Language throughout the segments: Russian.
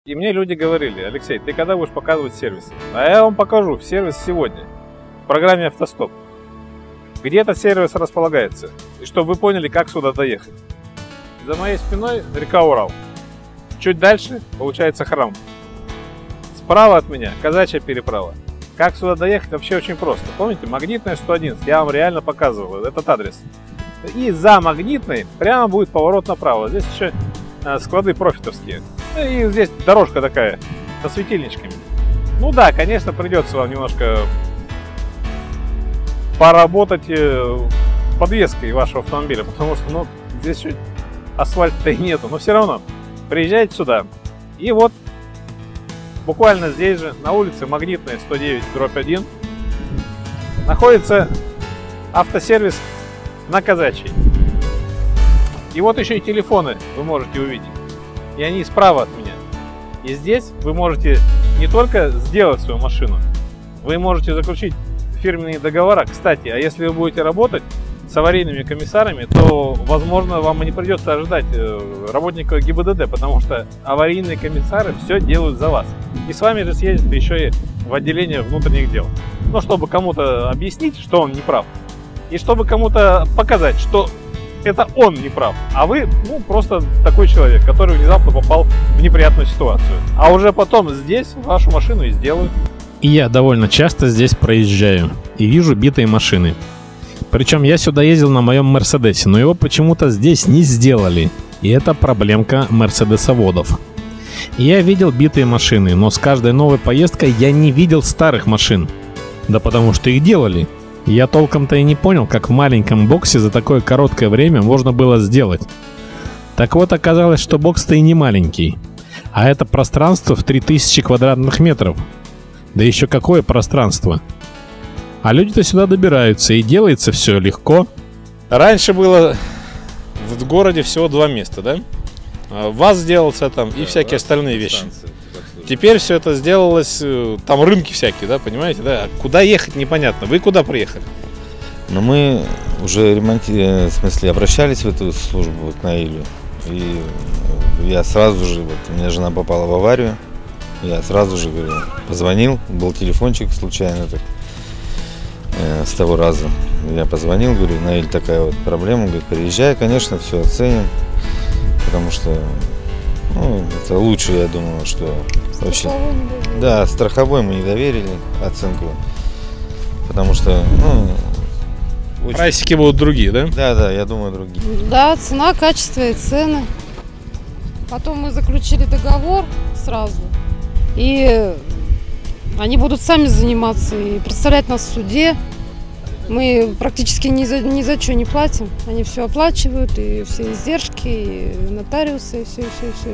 И мне люди говорили: Алексей, ты когда будешь показывать сервисы? А я вам покажу сервис сегодня в программе «Автостоп». Где этот сервис располагается? И чтобы вы поняли, как сюда доехать. За моей спиной река Урал. Чуть дальше получается храм. Справа от меня Казачья переправа. Как сюда доехать, вообще очень просто. Помните, Магнитная 111, я вам реально показывал этот адрес. И за Магнитной прямо будет поворот направо. Здесь еще склады профитовские. И здесь дорожка такая, со светильничками. Ну да, конечно, придется вам немножко поработать подвеской вашего автомобиля, потому что, здесь чуть асфальта и нету. Но все равно, приезжайте сюда. И вот, буквально здесь же, на улице Магнитная 109/1, находится автосервис на Казачьей. И вот еще и телефоны вы можете увидеть. И они справа от меня. И здесь вы можете не только сделать свою машину, вы можете заключить фирменные договора. Кстати, а если вы будете работать с аварийными комиссарами, то, возможно, вам и не придется ожидать работников ГИБДД, потому что аварийные комиссары все делают за вас. И с вами же съездят еще и в отделение внутренних дел. Но чтобы кому-то объяснить, что он не прав, и чтобы кому-то показать, что это он не прав, а вы, просто такой человек, который внезапно попал в неприятную ситуацию. А уже потом здесь вашу машину и сделают. И я довольно часто здесь проезжаю и вижу битые машины. Причем я сюда ездил на моем Мерседесе, но его почему-то здесь не сделали. И это проблемка мерседесоводов. И я видел битые машины, но с каждой новой поездкой я не видел старых машин. Да потому что их делали. Я толком-то и не понял, как в маленьком боксе за такое короткое время можно было сделать. Так вот, оказалось, что бокс-то и не маленький. А это пространство в 3000 квадратных метров. Да еще какое пространство. А люди-то сюда добираются, и делается все легко. Раньше было в городе всего 2 места, да? ВАЗ сделался там, и всякие остальные вещи. Теперь все это сделалось, там рынки всякие, да, понимаете, да? Куда ехать непонятно. Вы куда приехали? Но мы уже обращались в эту службу к Наилю. И я сразу же, у меня жена попала в аварию. Я сразу же, позвонил, был телефончик случайно так, с того раза. Я позвонил, говорю, Наиль, такая вот проблема, говорит, приезжай, конечно, все оценим, потому что, это лучше, я думаю, что вообще. Да, страховой мы не доверили оценку, потому что, очень... Прайсики будут другие, да? Да, я думаю, другие. Да, цена, качество и цены. Потом мы заключили договор сразу. И они будут сами заниматься и представлять нас в суде. Мы практически ни за что не платим. Они все оплачивают, и все издержки, и нотариусы, и все.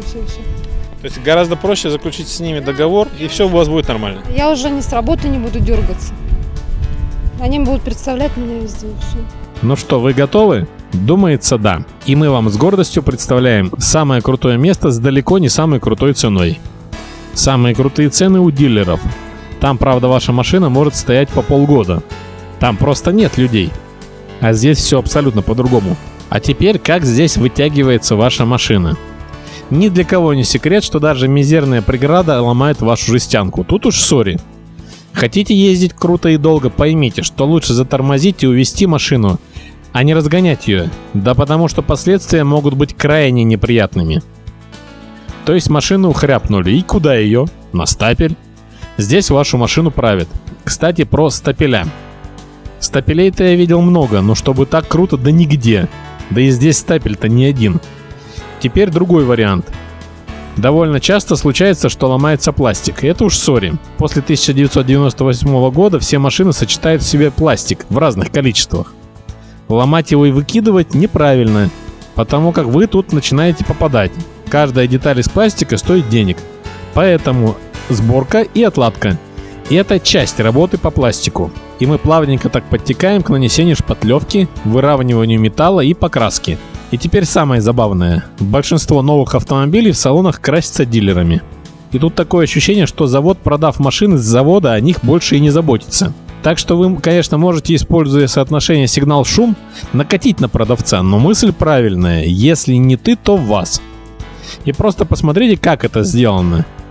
То есть гораздо проще заключить с ними договор, и все у вас будет нормально? Я уже с работы не буду дергаться. Они будут представлять меня везде, и все. Ну что, вы готовы? Думается, да. И мы вам с гордостью представляем самое крутое место с далеко не самой крутой ценой. Самые крутые цены у дилеров. Там, правда, ваша машина может стоять по полгода. Там просто нет людей. А здесь все абсолютно по-другому. А теперь, как здесь вытягивается ваша машина? Ни для кого не секрет, что даже мизерная преграда ломает вашу жестянку. Тут уж сори. Хотите ездить круто и долго, поймите, что лучше затормозить и увезти машину, а не разгонять ее. Да потому что последствия могут быть крайне неприятными. То есть машину хряпнули, и куда ее? На стапель. Здесь вашу машину правят. Кстати, про стапеля. Стапелей-то я видел много, но чтобы так круто, да нигде. Да и здесь стапель-то не один. Теперь другой вариант. Довольно часто случается, что ломается пластик. И это уж сори. После 1998 года все машины сочетают в себе пластик в разных количествах. Ломать его и выкидывать неправильно, потому как вы тут начинаете попадать. Каждая деталь из пластика стоит денег. Поэтому сборка и отладка. И это часть работы по пластику. И мы плавненько так подтекаем к нанесению шпатлевки, выравниванию металла и покраске. И теперь самое забавное. Большинство новых автомобилей в салонах красятся дилерами. И тут такое ощущение, что завод, продав машины с завода, о них больше и не заботится. Так что вы, конечно, можете, используя соотношение сигнал-шум, накатить на продавца, но мысль правильная. Если не ты, то вас. И просто посмотрите, как это сделано.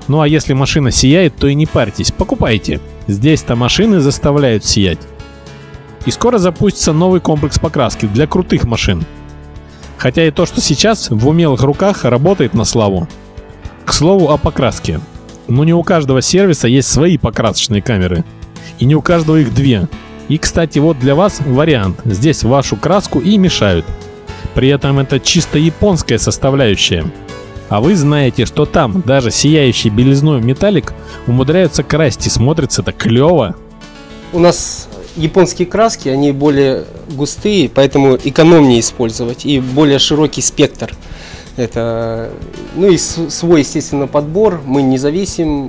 Ну а если машина сияет, то и не парьтесь, покупайте. Здесь-то машины заставляют сиять. И скоро запустится новый комплекс покраски для крутых машин. Хотя и то, что сейчас в умелых руках, работает на славу. К слову о покраске. Но не у каждого сервиса есть свои покрасочные камеры. И не у каждого их две. И, кстати, вот для вас вариант. Здесь вашу краску и мешают. При этом это чисто японская составляющая. А вы знаете, что там даже сияющий белизной металлик умудряются красить, и смотрится это клево. У нас японские краски, они более густые, поэтому экономнее использовать и более широкий спектр. Это, ну и свой, естественно, подбор. Мы не зависим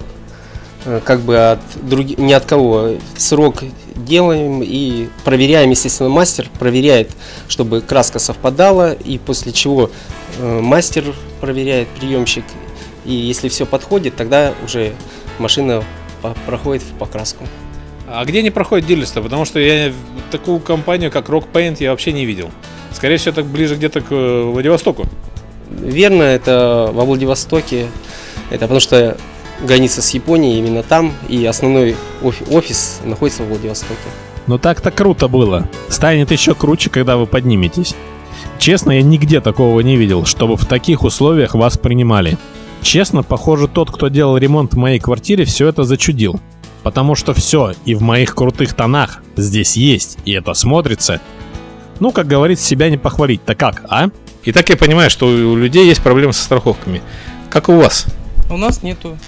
как бы от других, ни от кого. Срок делаем и проверяем, естественно, мастер проверяет, чтобы краска совпадала, и после чего мастер проверяет, приемщик, и если все подходит, тогда уже машина проходит в покраску. А где не проходит дилерство? Потому что я такую компанию, как Rock Paint, я вообще не видел. Скорее всего, так ближе где-то к Владивостоку. Верно, это во Владивостоке. Это потому что граница с Японией именно там, и основной офис находится во Владивостоке. Но так-то круто было. Станет еще круче, когда вы подниметесь. Честно, я нигде такого не видел, чтобы в таких условиях вас принимали. Честно, похоже, тот, кто делал ремонт в моей квартире, все это зачудил. Потому что все и в моих крутых тонах здесь есть, и это смотрится. Ну, как говорится, себя не похвалить-то как, а? И так я понимаю, что у людей есть проблемы со страховками. Как у вас? У нас нету.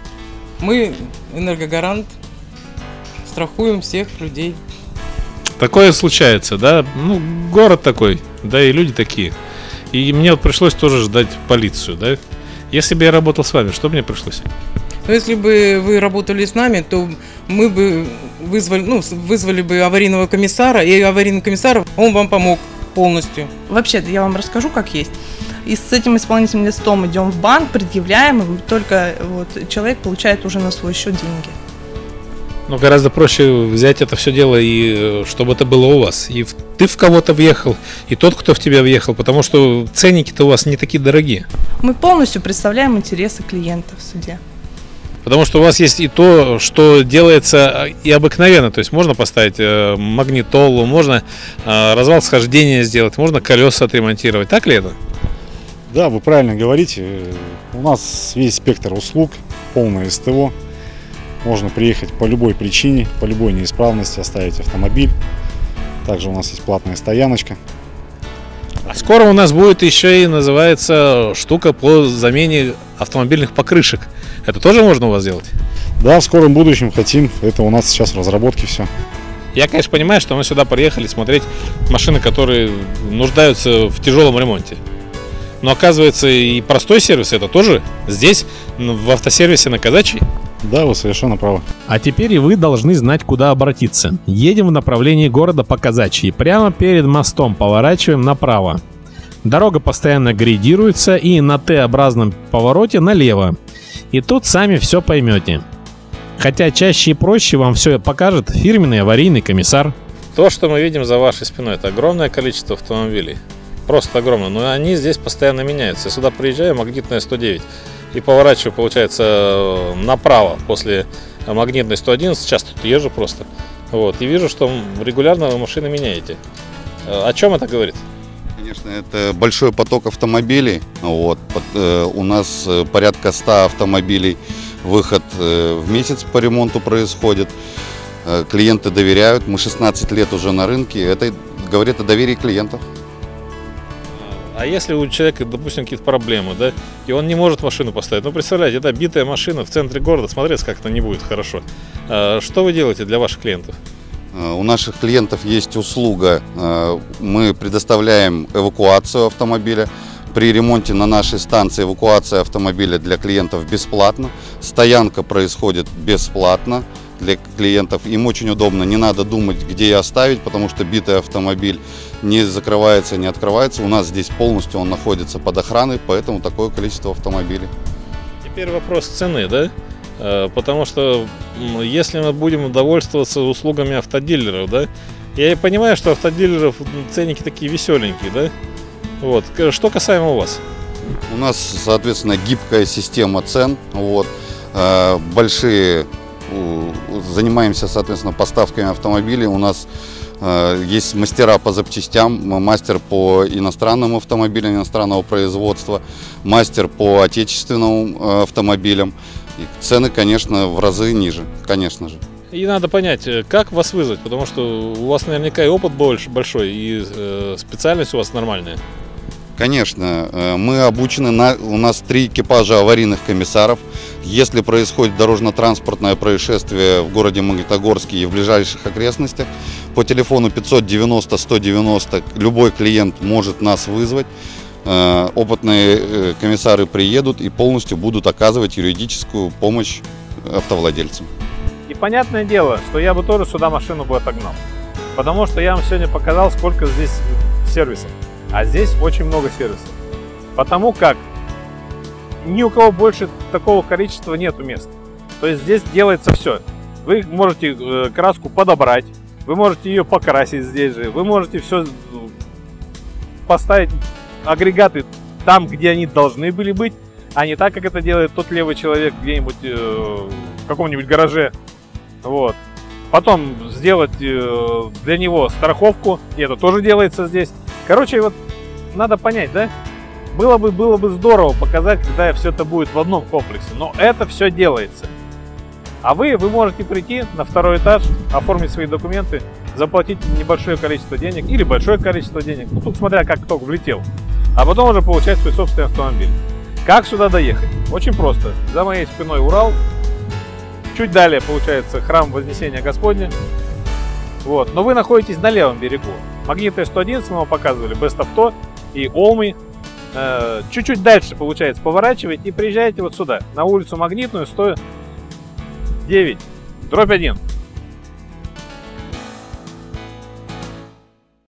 Мы энергогарант, страхуем всех людей. Такое случается, да? Ну, город такой, да, и люди такие. И мне вот пришлось тоже ждать полицию, да? Если бы я работал с вами, что мне пришлось? Но если бы вы работали с нами, то мы бы вызвали бы аварийного комиссара, и аварийный комиссар, он вам помог полностью. Вообще, я вам расскажу, как есть. И с этим исполнительным листом идем в банк, предъявляем, и только вот человек получает уже на свой счет деньги. Ну, гораздо проще взять это все дело, и чтобы это было у вас. И ты в кого-то въехал, и тот, кто в тебя въехал, потому что ценники-то у вас не такие дорогие. Мы полностью представляем интересы клиента в суде. Потому что у вас есть и то, что делается и обыкновенно. То есть можно поставить магнитолу, можно развал схождения сделать, можно колеса отремонтировать. Так ли это? Да, вы правильно говорите. У нас весь спектр услуг, полное СТО. Можно приехать по любой причине, по любой неисправности, оставить автомобиль. Также у нас есть платная стояночка. А скоро у нас будет еще и называется штука по замене автомобильных покрышек. Это тоже можно у вас сделать? Да, в скором будущем хотим. Это у нас сейчас в разработке все. Я, конечно, понимаю, что мы сюда приехали смотреть машины, которые нуждаются в тяжелом ремонте. Но оказывается, и простой сервис это тоже здесь, в автосервисе на Казачьей. Да, вы совершенно правы. А теперь и вы должны знать, куда обратиться. Едем в направлении города по Казачьей. Прямо перед мостом поворачиваем направо. Дорога постоянно грейдируется, и на Т-образном повороте налево. И тут сами все поймете. Хотя чаще и проще вам все покажет фирменный аварийный комиссар. То, что мы видим за вашей спиной, это огромное количество автомобилей. Просто огромное. Но они здесь постоянно меняются. Я сюда приезжаю, магнитная 109. И поворачиваю, получается, направо после магнитной 111. Сейчас тут езжу просто. Вот. И вижу, что регулярно вы машины меняете. О чем это говорит? Конечно, это большой поток автомобилей. Вот. У нас порядка 100 автомобилей выход в месяц по ремонту происходит. Клиенты доверяют. Мы 16 лет уже на рынке. Это говорит о доверии клиентов. А если у человека, допустим, какие-то проблемы, да, и он не может машину поставить, ну, представляете, это битая машина в центре города, смотреться как-то не будет хорошо. Что вы делаете для ваших клиентов? У наших клиентов есть услуга, мы предоставляем эвакуацию автомобиля. При ремонте на нашей станции эвакуация автомобиля для клиентов бесплатно. Стоянка происходит бесплатно для клиентов. Им очень удобно, не надо думать, где оставить, потому что битый автомобиль не закрывается, не открывается. У нас здесь полностью он находится под охраной, поэтому такое количество автомобилей. Теперь вопрос цены, да? Потому что если мы будем довольствоваться услугами автодилеров, да, я и понимаю, что автодилеров ценники такие веселенькие, да? Вот. Что касаемо у вас? У нас, соответственно, гибкая система цен. Вот. Занимаемся, соответственно, поставками автомобилей. У нас есть мастера по запчастям, мастер по иностранным автомобилям, иностранного производства, мастер по отечественным автомобилям. И цены, конечно, в разы ниже, конечно же. И надо понять, как вас вызвать, потому что у вас наверняка и опыт большой, и специальность у вас нормальная. Конечно, мы обучены, у нас 3 экипажа аварийных комиссаров. Если происходит дорожно-транспортное происшествие в городе Магнитогорске и в ближайших окрестностях, по телефону 590-190 любой клиент может нас вызвать. Опытные комиссары приедут и полностью будут оказывать юридическую помощь автовладельцам. И понятное дело, что я бы тоже сюда машину бы отогнал. Потому что я вам сегодня показал, сколько здесь сервисов. А здесь очень много сервисов. Потому как ни у кого больше такого количества нету мест. То есть здесь делается все. Вы можете краску подобрать, вы можете ее покрасить здесь же, вы можете все поставить агрегаты там, где они должны были быть, а не так, как это делает тот левый человек где-нибудь в каком-нибудь гараже. Вот. Потом сделать для него страховку, и это тоже делается здесь. Короче, вот надо понять, да? Было бы здорово показать, когда все это будет в одном комплексе, но это все делается. А вы можете прийти на 2-й этаж, оформить свои документы, заплатить небольшое количество денег или большое количество денег, ну, тут смотря как кто влетел, а потом уже получать свой собственный автомобиль. Как сюда доехать? Очень просто. За моей спиной Урал. Чуть далее получается храм Вознесения Господня. Вот. Но вы находитесь на левом берегу. Магнитная 111 мы вам показывали, Best Auto и Олми. Чуть-чуть дальше, получается, поворачиваете и приезжаете вот сюда, на улицу Магнитную 109/1.